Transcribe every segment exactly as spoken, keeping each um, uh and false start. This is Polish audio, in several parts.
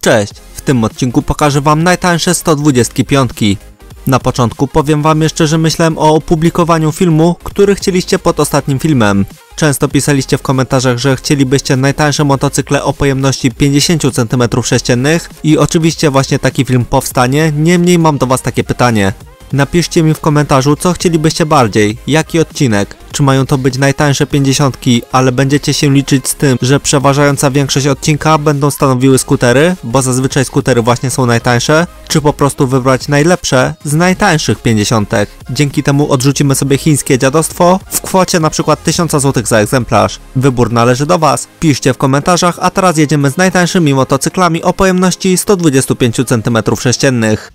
Cześć! W tym odcinku pokażę wam najtańsze sto dwadzieścia pięć. Na początku powiem wam jeszcze, że myślałem o opublikowaniu filmu, który chcieliście pod ostatnim filmem. Często pisaliście w komentarzach, że chcielibyście najtańsze motocykle o pojemności pięćdziesiąt centymetrów sześciennych i oczywiście właśnie taki film powstanie, niemniej mam do was takie pytanie. Napiszcie mi w komentarzu, co chcielibyście bardziej, jaki odcinek, czy mają to być najtańsze pięćdziesiątki, ale będziecie się liczyć z tym, że przeważająca większość odcinka będą stanowiły skutery, bo zazwyczaj skutery właśnie są najtańsze, czy po prostu wybrać najlepsze z najtańszych pięćdziesiątek. Dzięki temu odrzucimy sobie chińskie dziadostwo w kwocie na przykład tysiąc złotych za egzemplarz. Wybór należy do was, piszcie w komentarzach, a teraz jedziemy z najtańszymi motocyklami o pojemności sto dwadzieścia pięć centymetrów sześciennych.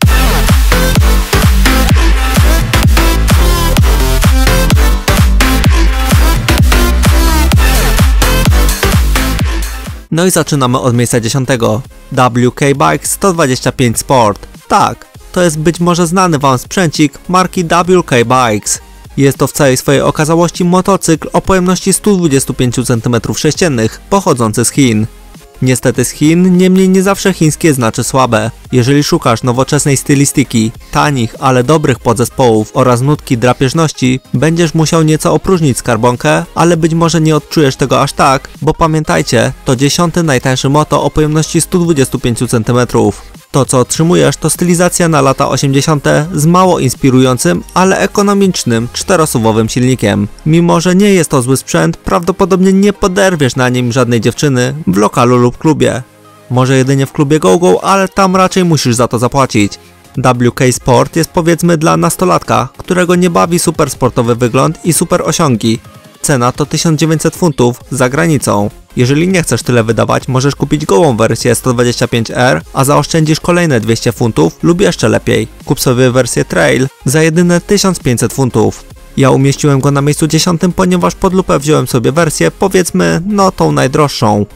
No i zaczynamy od miejsca dziesiątego. W K Bikes sto dwadzieścia pięć Sport. Tak, to jest być może znany wam sprzęcik marki W K Bikes. Jest to w całej swojej okazałości motocykl o pojemności sto dwadzieścia pięć centymetrów sześciennych, pochodzący z Chin. Niestety z Chin, niemniej nie zawsze chińskie znaczy słabe. Jeżeli szukasz nowoczesnej stylistyki, tanich, ale dobrych podzespołów oraz nutki drapieżności, będziesz musiał nieco opróżnić skarbonkę, ale być może nie odczujesz tego aż tak, bo pamiętajcie, to dziesiąty najtańszy moto o pojemności sto dwadzieścia pięć centymetrów. To co otrzymujesz to stylizacja na lata osiemdziesiąte z mało inspirującym, ale ekonomicznym czterosuwowym silnikiem. Mimo że nie jest to zły sprzęt, prawdopodobnie nie poderwiesz na nim żadnej dziewczyny w lokalu lub klubie. Może jedynie w klubie GoGo, ale tam raczej musisz za to zapłacić. W K Sport jest powiedzmy dla nastolatka, którego nie bawi super sportowy wygląd i super osiągi. Cena to tysiąc dziewięćset funtów za granicą. Jeżeli nie chcesz tyle wydawać, możesz kupić gołą wersję sto dwadzieścia pięć R, a zaoszczędzisz kolejne dwieście funtów lub jeszcze lepiej. Kup sobie wersję Trail za jedyne tysiąc pięćset funtów. Ja umieściłem go na miejscu dziesiątym, ponieważ pod lupę wziąłem sobie wersję, powiedzmy, no tą najdroższą.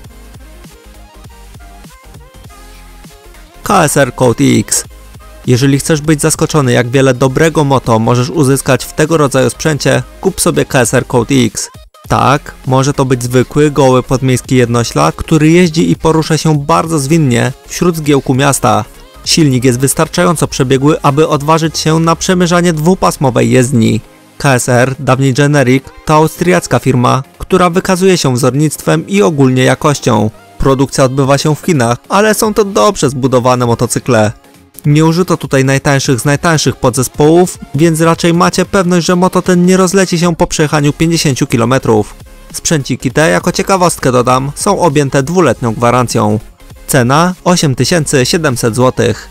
K S R Code X. Jeżeli chcesz być zaskoczony, jak wiele dobrego moto możesz uzyskać w tego rodzaju sprzęcie, kup sobie K S R Code X. Tak, może to być zwykły, goły podmiejski jednoślad, który jeździ i porusza się bardzo zwinnie wśród zgiełku miasta. Silnik jest wystarczająco przebiegły, aby odważyć się na przemierzanie dwupasmowej jezdni. K S R, dawniej Generic, to austriacka firma, która wykazuje się wzornictwem i ogólnie jakością. Produkcja odbywa się w Chinach, ale są to dobrze zbudowane motocykle. Nie użyto tutaj najtańszych z najtańszych podzespołów, więc raczej macie pewność, że moto ten nie rozleci się po przejechaniu pięćdziesięciu kilometrów. Sprzęciki te, jako ciekawostkę dodam, są objęte dwuletnią gwarancją. Cena osiem tysięcy siedemset złotych.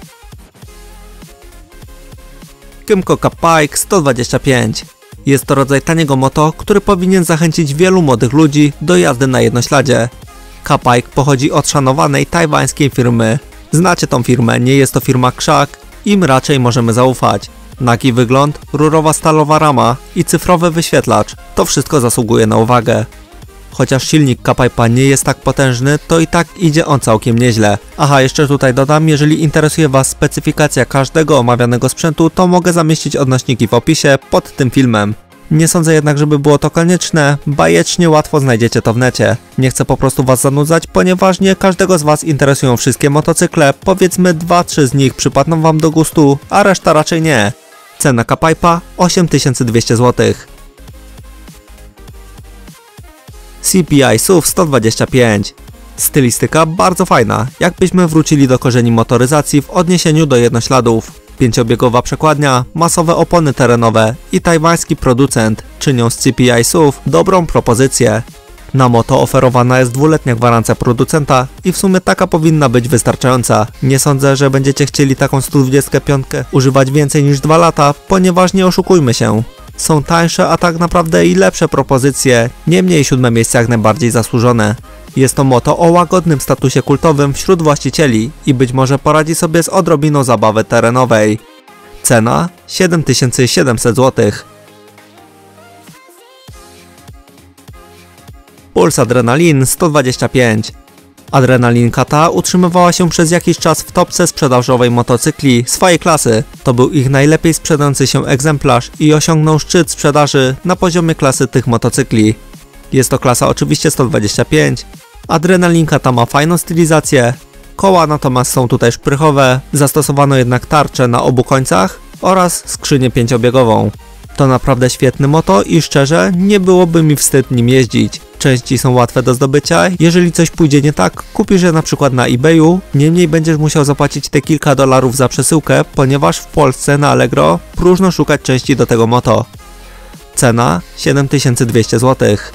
Kymco K-Pike sto dwadzieścia pięć. Jest to rodzaj taniego moto, który powinien zachęcić wielu młodych ludzi do jazdy na jednośladzie. K-Pike pochodzi od szanowanej tajwańskiej firmy. Znacie tą firmę, nie jest to firma krzak, im raczej możemy zaufać. Nagi wygląd, rurowa stalowa rama i cyfrowy wyświetlacz, to wszystko zasługuje na uwagę. Chociaż silnik K-Pipe'a nie jest tak potężny, to i tak idzie on całkiem nieźle. Aha, jeszcze tutaj dodam, jeżeli interesuje was specyfikacja każdego omawianego sprzętu, to mogę zamieścić odnośniki w opisie pod tym filmem. Nie sądzę jednak, żeby było to konieczne, bajecznie łatwo znajdziecie to w necie. Nie chcę po prostu was zanudzać, ponieważ nie każdego z was interesują wszystkie motocykle, powiedzmy dwa trzy z nich przypadną wam do gustu, a reszta raczej nie. Cena K-Pipe'a osiem tysięcy dwieście złotych. C P I S U V sto dwadzieścia pięć. Stylistyka bardzo fajna, jakbyśmy wrócili do korzeni motoryzacji w odniesieniu do jednośladów. Pięciobiegowa przekładnia, masowe opony terenowe i tajwański producent czynią z C P I S U V dobrą propozycję. Na moto oferowana jest dwuletnia gwarancja producenta i w sumie taka powinna być wystarczająca. Nie sądzę, że będziecie chcieli taką sto dwudziestkę pięć używać więcej niż dwa lata, ponieważ nie oszukujmy się. Są tańsze, a tak naprawdę i lepsze propozycje, niemniej siódme miejsce jak najbardziej zasłużone. Jest to moto o łagodnym statusie kultowym wśród właścicieli i być może poradzi sobie z odrobiną zabawy terenowej. Cena siedem tysięcy siedemset złotych. Pulse Adrenaline sto dwadzieścia pięć. Adrenalinka ta utrzymywała się przez jakiś czas w topce sprzedażowej motocykli swojej klasy. To był ich najlepiej sprzedający się egzemplarz i osiągnął szczyt sprzedaży na poziomie klasy tych motocykli. Jest to klasa oczywiście sto dwadzieścia pięć. Adrenalinka ta ma fajną stylizację, Koła natomiast są tutaj szprychowe, zastosowano jednak tarczę na obu końcach oraz skrzynię pięciobiegową. To naprawdę świetny moto i szczerze nie byłoby mi wstyd nim jeździć. Części są łatwe do zdobycia, jeżeli coś pójdzie nie tak, kupisz je na przykład na eBayu, niemniej będziesz musiał zapłacić te kilka dolarów za przesyłkę, ponieważ w Polsce na Allegro próżno szukać części do tego moto. Cena siedem tysięcy dwieście złotych.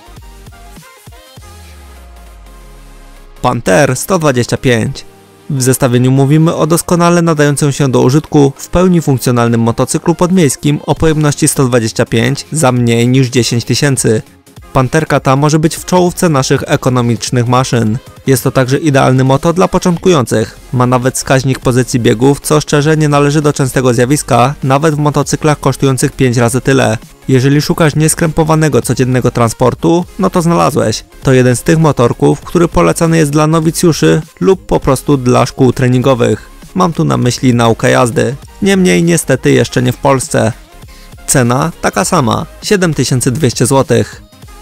Panther sto dwadzieścia pięć. W zestawieniu mówimy o doskonale nadającym się do użytku, w pełni funkcjonalnym motocyklu podmiejskim o pojemności sto dwadzieścia pięć za mniej niż dziesięć tysięcy. Panterka ta może być w czołówce naszych ekonomicznych maszyn. Jest to także idealny moto dla początkujących. Ma nawet wskaźnik pozycji biegów, co szczerze nie należy do częstego zjawiska, nawet w motocyklach kosztujących pięć razy tyle. Jeżeli szukasz nieskrępowanego codziennego transportu, no to znalazłeś. To jeden z tych motorków, który polecany jest dla nowicjuszy lub po prostu dla szkół treningowych. Mam tu na myśli naukę jazdy. Niemniej niestety jeszcze nie w Polsce. Cena taka sama, siedem tysięcy dwieście złotych.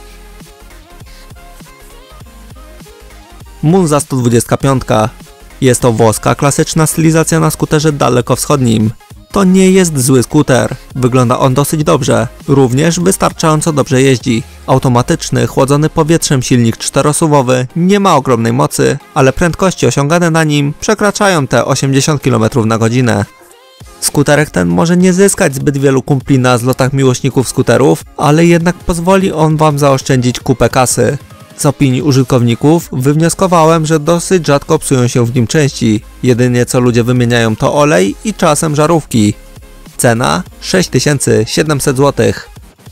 Munza sto dwadzieścia pięć. Jest to włoska klasyczna stylizacja na skuterze dalekowschodnim. To nie jest zły skuter, wygląda on dosyć dobrze, również wystarczająco dobrze jeździ. Automatyczny, chłodzony powietrzem silnik czterosuwowy nie ma ogromnej mocy, ale prędkości osiągane na nim przekraczają te osiemdziesiąt kilometrów na godzinę. Skuterek ten może nie zyskać zbyt wielu kumpli na zlotach miłośników skuterów, ale jednak pozwoli on wam zaoszczędzić kupę kasy. Z opinii użytkowników wywnioskowałem, że dosyć rzadko psują się w nim części. Jedynie co ludzie wymieniają to olej i czasem żarówki. Cena sześć tysięcy siedemset złotych.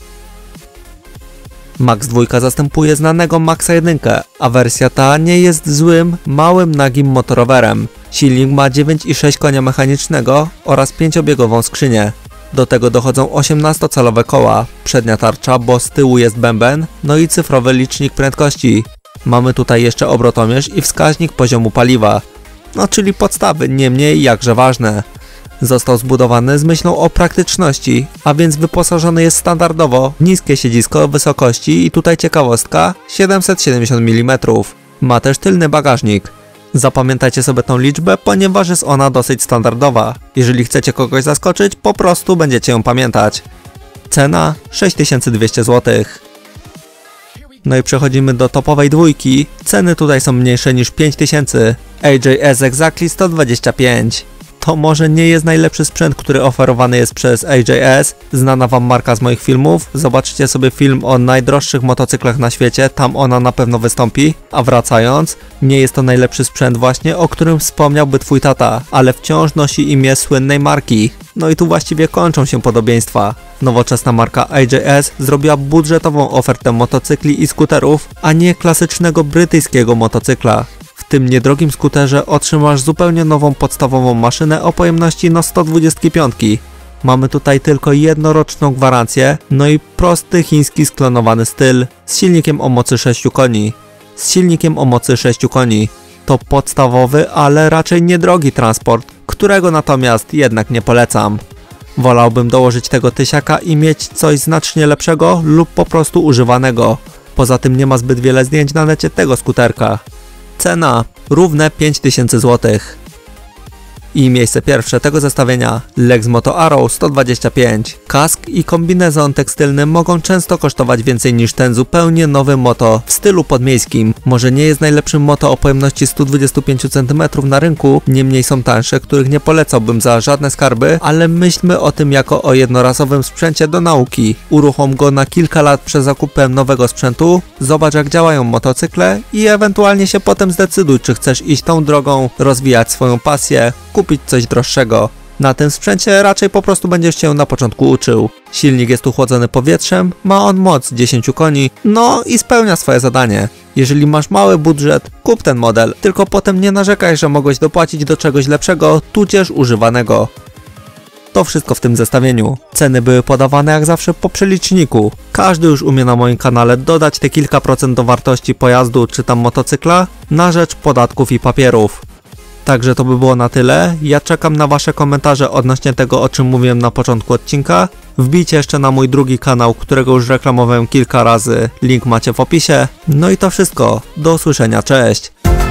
Max dwa zastępuje znanego Maxa jeden, a wersja ta nie jest złym, małym, nagim motorowerem. Silnik ma dziewięć i sześć konia mechanicznego oraz pięciobiegową skrzynię. Do tego dochodzą osiemnastocalowe koła, przednia tarcza, bo z tyłu jest bęben, no i cyfrowy licznik prędkości. Mamy tutaj jeszcze obrotomierz i wskaźnik poziomu paliwa. No czyli podstawy, niemniej jakże ważne. Został zbudowany z myślą o praktyczności, a więc wyposażony jest standardowo w niskie siedzisko wysokości i tutaj ciekawostka siedemset siedemdziesiąt milimetrów. Ma też tylny bagażnik. Zapamiętajcie sobie tą liczbę, ponieważ jest ona dosyć standardowa. Jeżeli chcecie kogoś zaskoczyć, po prostu będziecie ją pamiętać. Cena sześć tysięcy dwieście złotych. No i przechodzimy do topowej dwójki. Ceny tutaj są mniejsze niż pięć tysięcy. A J S Exactly sto dwadzieścia pięć. To może nie jest najlepszy sprzęt, który oferowany jest przez A J S, znana wam marka z moich filmów. Zobaczcie sobie film o najdroższych motocyklach na świecie, tam ona na pewno wystąpi. A wracając, nie jest to najlepszy sprzęt właśnie, o którym wspomniałby twój tata, ale wciąż nosi imię słynnej marki. No i tu właściwie kończą się podobieństwa. Nowoczesna marka A J S zrobiła budżetową ofertę motocykli i skuterów, a nie klasycznego brytyjskiego motocykla. W tym niedrogim skuterze otrzymasz zupełnie nową podstawową maszynę o pojemności no sto dwadzieścia pięć. Mamy tutaj tylko jednoroczną gwarancję, no i prosty chiński sklonowany styl z silnikiem o mocy sześciu koni. Z silnikiem o mocy sześciu koni. To podstawowy, ale raczej niedrogi transport, którego natomiast jednak nie polecam. Wolałbym dołożyć tego tysiaka i mieć coś znacznie lepszego lub po prostu używanego. Poza tym nie ma zbyt wiele zdjęć na necie tego skuterka. Cena równe pięć tysięcy złotych. I miejsce pierwsze tego zestawienia Lex Moto Arrow sto dwadzieścia pięć. Kask i kombinezon tekstylny mogą często kosztować więcej niż ten zupełnie nowy moto w stylu podmiejskim. Może nie jest najlepszym moto o pojemności sto dwadzieścia pięć centymetrów na rynku, niemniej są tańsze, których nie polecałbym za żadne skarby, ale myślmy o tym jako o jednorazowym sprzęcie do nauki. Uruchom go na kilka lat przed zakupem nowego sprzętu, zobacz jak działają motocykle i ewentualnie się potem zdecyduj, czy chcesz iść tą drogą, rozwijać swoją pasję, kupić coś droższego. Na tym sprzęcie raczej po prostu będziesz się na początku uczył. Silnik jest uchłodzony powietrzem, ma on moc dziesięć koni, no i spełnia swoje zadanie. Jeżeli masz mały budżet, kup ten model, tylko potem nie narzekaj, że mogłeś dopłacić do czegoś lepszego, tudzież używanego. To wszystko w tym zestawieniu. Ceny były podawane jak zawsze po przeliczniku. Każdy już umie na moim kanale dodać te kilka procent do wartości pojazdu czy tam motocykla na rzecz podatków i papierów. Także to by było na tyle. Ja czekam na wasze komentarze odnośnie tego, o czym mówiłem na początku odcinka. Wbijcie jeszcze na mój drugi kanał, którego już reklamowałem kilka razy. Link macie w opisie. No i to wszystko. Do usłyszenia. Cześć!